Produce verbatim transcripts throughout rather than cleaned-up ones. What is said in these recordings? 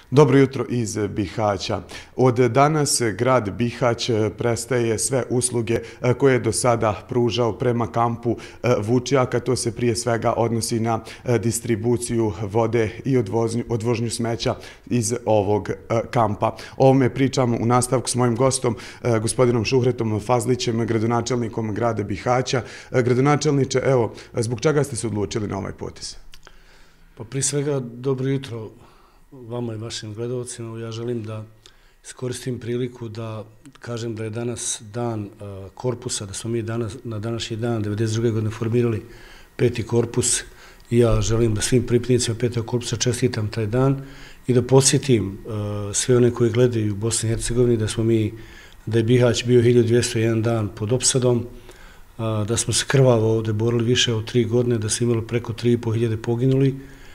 Dobro jutro iz Bihaća. Od danas grad Bihać prestaje sve usluge koje je do sada pružao prema kampu Vučjaka. To se prije svega odnosi na distribuciju vode i odvožnju smeća iz ovog kampa. O ovome pričamo u nastavku s mojim gostom, gospodinom Šuhretom Fazlićem, gradonačelnikom grada Bihaća. Gradonačelniče, evo, zbog čega ste se odlučili na ovaj potez? Pa prije svega, dobro jutro vama i vašim gledalcima. Ja želim da iskoristim priliku da kažem da je danas dan korpusa, da smo mi danas, na današnji dan devedeset druge godine formirali peti korpus i ja želim da svim pripadnicima petog korpusa čestitam taj dan i da podsjetim sve one koji gledaju u Bosni i Hercegovini da smo mi, da je Bihać bio hiljadu dvjesto jedan dan pod opsadom, da smo se krvavo ovdje borili više od tri godine, da smo imali preko tri i po hiljade poginuli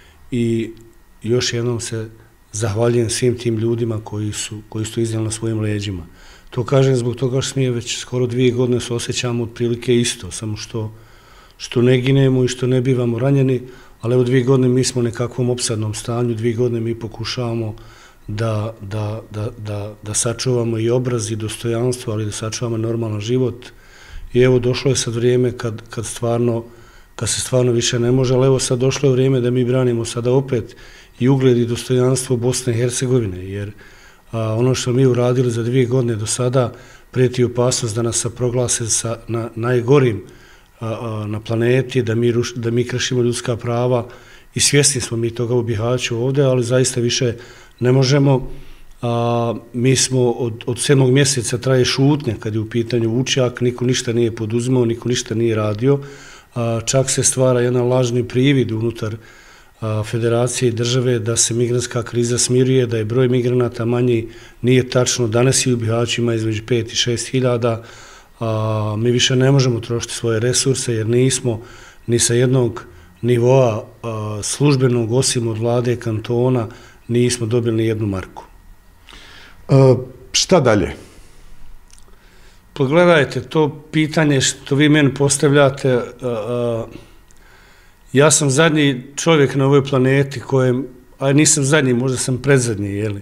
i još jednom se zahvaljujem svim tim ljudima koji su, koji su iznijeli na svojim leđima. To kažem zbog toga što mi je već skoro dvije godine se osjećamo otprilike isto, samo što, što ne ginemo i što ne bivamo ranjeni, ali evo dvije godine mi smo u nekakvom opsadnom stanju, dvije godine mi pokušavamo da, da, da, da, da sačuvamo i obraz i dostojanstvo, ali da sačuvamo normalan život. I evo došlo je sad vrijeme kad, kad, stvarno, kad se stvarno više ne može, ali evo sad došlo je vrijeme da mi branimo sada opet i ugled i dostojanstvo Bosne i Hercegovine, jer a, ono što mi uradili za dvije godine do sada prijeti opasnost da nas se proglase sa, na najgorim a, a, na planeti, da mi, ruš, da mi kršimo ljudska prava i svjesni smo mi toga u Bihaću ovdje, ali zaista više ne možemo. A, mi smo od, od sedmog mjeseca traje šutnja kad je u pitanju Vučjak, niko ništa nije poduzimao, niko ništa nije radio, a, čak se stvara jedan lažni privid unutar Federacije i države da se migrantska kriza smiruje, da je broj migranata manji, nije tačno. Danas i u Bihaću ima između pet i šest hiljada. Mi više ne možemo trošiti svoje resurse jer nismo ni sa jednog nivoa a, službenog, osim od vlade kantona, nismo dobili ni jednu marku. E, šta dalje? Pogledajte, to pitanje što vi meni postavljate, a, a, ja sam zadnji čovjek na ovoj planeti kojem, a nisam zadnji, možda sam predzadnji, jeli?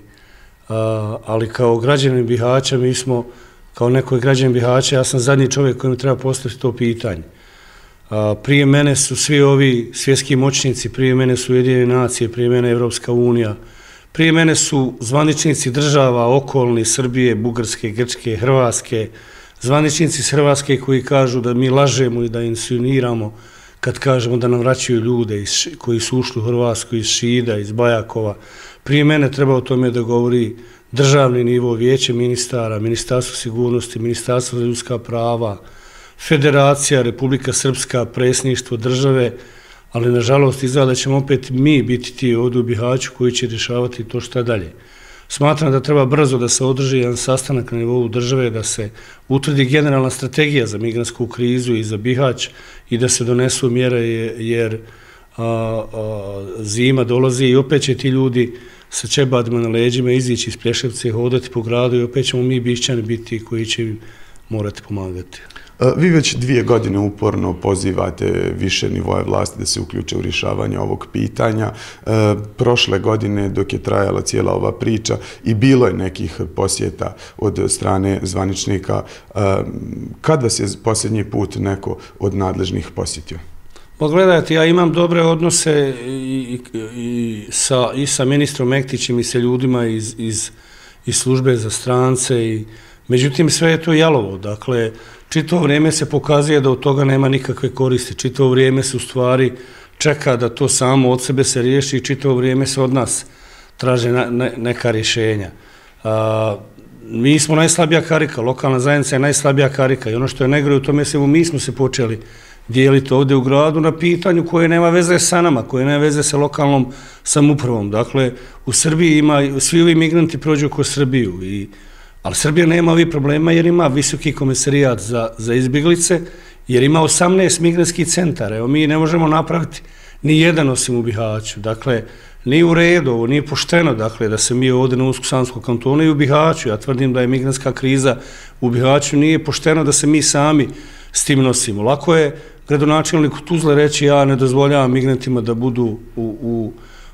A, ali kao građanin Bihaća, mi smo, kao nekoj građanin Bihaća, ja sam zadnji čovjek kojem treba postaviti to pitanje. A, prije mene su svi ovi svjetski moćnici, prije mene su Ujedinjene nacije, prije mene Evropska unija, prije mene su zvaničnici država okolni, Srbije, Bugarske, Grčke, Hrvatske, zvaničnici s Hrvatske koji kažu da mi lažemo i da insinuiramo kad kažemo da nam vraćaju ljude iz, koji su ušli u Hrvatsku iz Šida, iz Bajakova. Prije mene treba o tome da govori državni nivo, vijeće ministara, Ministarstvo sigurnosti, Ministarstvo za ljudska prava, Federacija, Republika Srpska, predsjedništvo države, ali nažalost izgleda da ćemo opet mi biti ti ovdje u Bihaću koji će rješavati to šta dalje. Smatram da treba brzo da se održi jedan sastanak na nivou države, da se utvrdi generalna strategija za migrantsku krizu i za Bihać i da se donesu mjere jer a, a, zima dolazi i opet će ti ljudi sa čebadima na leđima izići iz Plješevca i hodati po gradu i opet ćemo mi Bišćani biti koji će im morati pomagati. Vi već dvije godine uporno pozivate više nivoje vlasti da se uključe u rješavanje ovog pitanja. Prošle godine, dok je trajala cijela ova priča, i bilo je nekih posjeta od strane zvaničnika. Kad vas je posljednji put neko od nadležnih posjetio? Pa gledajte, ja imam dobre odnose i, i, sa, i sa ministrom Mektićem i sa ljudima iz, iz, iz službe za strance. I, međutim, sve je to jalovo. Dakle, čitavo vrijeme se pokazuje da od toga nema nikakve koristi. Čitavo vrijeme se u stvari čeka da to samo od sebe se riješi i čitavo vrijeme se od nas traže na, ne, neka rješenja. A, mi smo najslabija karika, lokalna zajednica je najslabija karika i ono što je najgore u tome svemu, mi smo se počeli dijeliti ovdje u gradu na pitanju koje nema veze sa nama, koje nema veze sa lokalnom samoupravom. Dakle, u Srbiji ima, svi ovi migranti prođu kroz Srbiju i ali Srbija nema ovih problema jer ima visoki komisarijat za, za izbjeglice, jer ima osamnaest migrantskih centara. Evo, mi ne možemo napraviti ni jedan osim u Bihaću. Dakle, nije u redu, ovo nije pošteno, dakle, da se mi ovdje na Unsko-Sanskom kantonu i u Bihaću. Ja tvrdim da je migrantska kriza u Bihaću, nije pošteno da se mi sami s tim nosimo. Lako je gradonačelniku Tuzle reći ja ne dozvoljavam migrantima da budu u, u,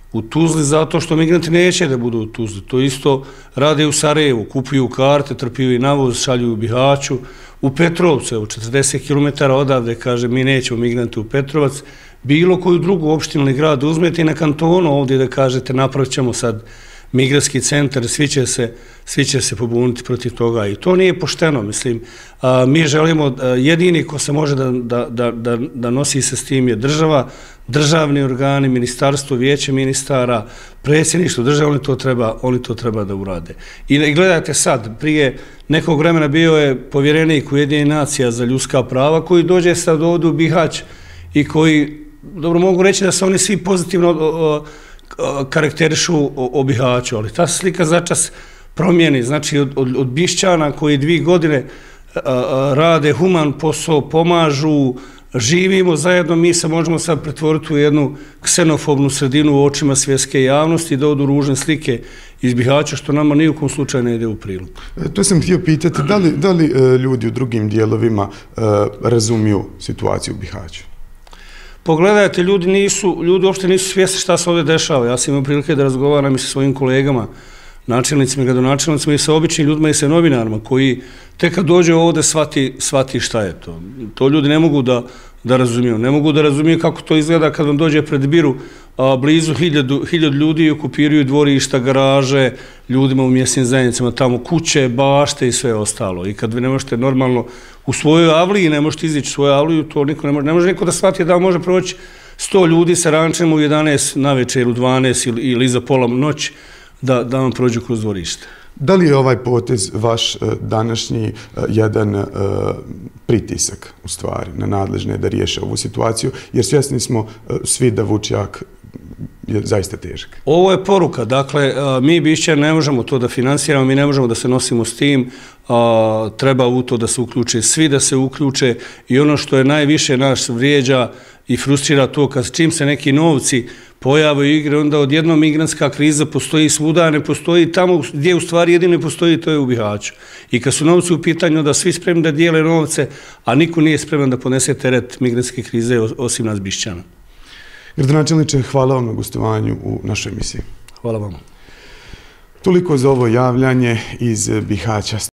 u Tuzli zato što migranti neće da budu u Tuzli. To isto rade u Sarajevu, kupuju karte, trpiju i navoz, šalju u Bihaću, u Petrovcu, evo četrdeset kilometara odavde, kaže mi nećemo migranti u Petrovac, bilo koju drugu opštinu ili grad uzmete i na kantonu ovdje da kažete napravit ćemo sad migratski centar, svi će se, svi će se pobuniti protiv toga i to nije pošteno, mislim. A, mi želimo, a, jedini ko se može da, da, da, da, da nosi se s tim je država, državni organi, ministarstvo, vijeće ministara, predsjedništvo države, oni to treba, oni to treba da urade. I, i gledajte sad, prije nekog vremena bio je povjerenik Ujedinjenih nacija za ljudska prava koji dođe sad ovdje u Bihać i koji, dobro mogu reći da se oni svi pozitivno o, o, karakterišu o, o Bihaću, ali ta slika začas promijeni, znači od, od, od Bišćana koji dvije godine a, a, rade human posao, pomažu, živimo zajedno, mi se možemo sad pretvoriti u jednu ksenofobnu sredinu u očima svjetske javnosti i da odu ružne slike iz Bihaća, što nama nijukom slučaju ne ide u prilog. To sam htio pitati, da li, da li ljudi u drugim dijelovima razumiju situaciju u Bihaću? Pogledajte, ljudi nisu, ljudi uopšte nisu svjesni šta se ovdje dešava. Ja sam imao prilike da razgovaram i sa svojim kolegama, načelnicima i gradonačelnicima i sa običnim ljudima i sa novinarima koji tek kad dođe ovdje shvati, shvati šta je to. To ljudi ne mogu da, da razumiju. Ne mogu da razumiju kako to izgleda kad vam dođe pred biru a, blizu hiljadu, hiljadu ljudi i okupiraju dvorišta, garaže, ljudima u mjesnim zajednicama, tamo kuće, bašte i sve ostalo. I kad vi ne možete normalno u svojoj avliji, ne možete izići u svoju avliju, to niko ne može. Ne može niko da shvati da može proći sto ljudi sa rančem u jedanaest na večer ili u dvanaest ili, ili iza pola noći da, da vam prođu kroz dvorište. Da li je ovaj potez vaš današnji jedan pritisak u stvari na nadležne da riješe ovu situaciju, jer svjesni smo svi da Vučjak je zaista težak? Ovo je poruka, dakle, mi Bišćani ne možemo to da finansiramo, mi ne možemo da se nosimo s tim, treba u to da se uključe, svi da se uključe i ono što je najviše nas vrijeđa i frustrira to kad čim se neki novci pojave u igre, onda odjednom migrantska kriza postoji svuda, ne postoji tamo gdje u stvari jedino postoji, to je u Bihaću. I kad su novci u pitanju, da svi spremni da dijele novce, a niko nije spreman da ponese teret migrantske krize osim nas Bišćana. Gradonačelniče, hvala vam na gostovanju u našoj emisiji. Hvala vam. Toliko za ovo javljanje iz Bihaća.